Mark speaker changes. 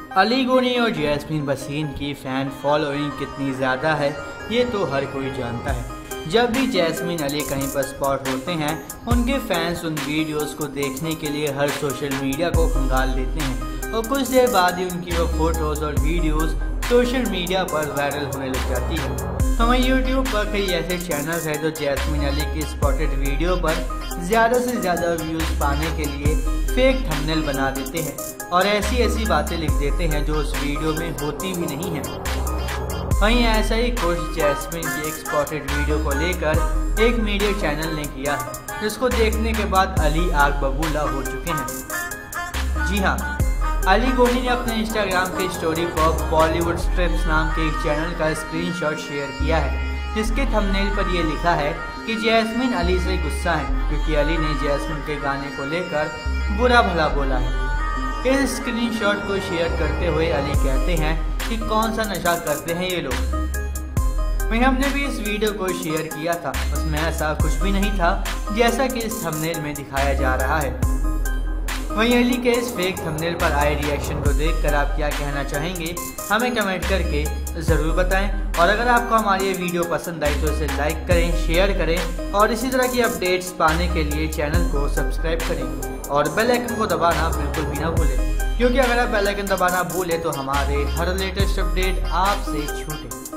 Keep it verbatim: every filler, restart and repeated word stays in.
Speaker 1: अली गोनी और जैस्मीन वसीम की फ़ैन फॉलोइंग कितनी ज़्यादा है ये तो हर कोई जानता है। जब भी जैस्मीन अली कहीं पर स्पॉट होते हैं उनके फैंस उन वीडियोस को देखने के लिए हर सोशल मीडिया को खंगाल लेते हैं और कुछ देर बाद ही उनकी वो फ़ोटोज़ और वीडियोस सोशल मीडिया पर वायरल होने लग जाती है। तो वहीं यूट्यूब पर कई ऐसे चैनल्स हैं जो जैस्मीन अली की स्पॉटेड वीडियो पर ज़्यादा से ज़्यादा व्यूज़ पाने के लिए फेक थंबनेल बना देते हैं और ऐसी ऐसी बातें लिख देते हैं जो उस वीडियो में होती भी नहीं है। वहीं ऐसा ही कुछ जैस्मीन की एक स्पॉटेड वीडियो को लेकर एक मीडिया चैनल ने किया है, जिसको देखने के बाद अली आग बबूला हो चुके हैं। जी हाँ, अली गोनी ने अपने इंस्टाग्राम के स्टोरी पर बॉलीवुड स्ट्रिप्स नाम के एक चैनल का स्क्रीनशॉट शेयर किया है, जिसके थंबनेल पर यह लिखा है कि जैस्मीन अली से गुस्सा है क्योंकि अली ने जैस्मीन के गाने को लेकर बुरा भला बोला है। इस स्क्रीनशॉट को शेयर करते हुए अली कहते हैं कि कौन सा नशा करते हैं ये लोग। वहीं हमने भी इस वीडियो को शेयर किया था, उसमें ऐसा कुछ भी नहीं था जैसा कि इस थंबनेल में दिखाया जा रहा है। वहीं अली के इस फेक थंबनेल पर आए रिएक्शन को देखकर आप क्या कहना चाहेंगे हमें कमेंट करके ज़रूर बताएं। और अगर आपको हमारी ये वीडियो पसंद आई तो इसे लाइक करें, शेयर करें और इसी तरह की अपडेट्स पाने के लिए चैनल को सब्सक्राइब करें और बेल आइकन को दबाना बिल्कुल भी ना भूलें, क्योंकि अगर आप बेल आइकन दबाना भूलें तो हमारे हर लेटेस्ट अपडेट आपसे छूटे।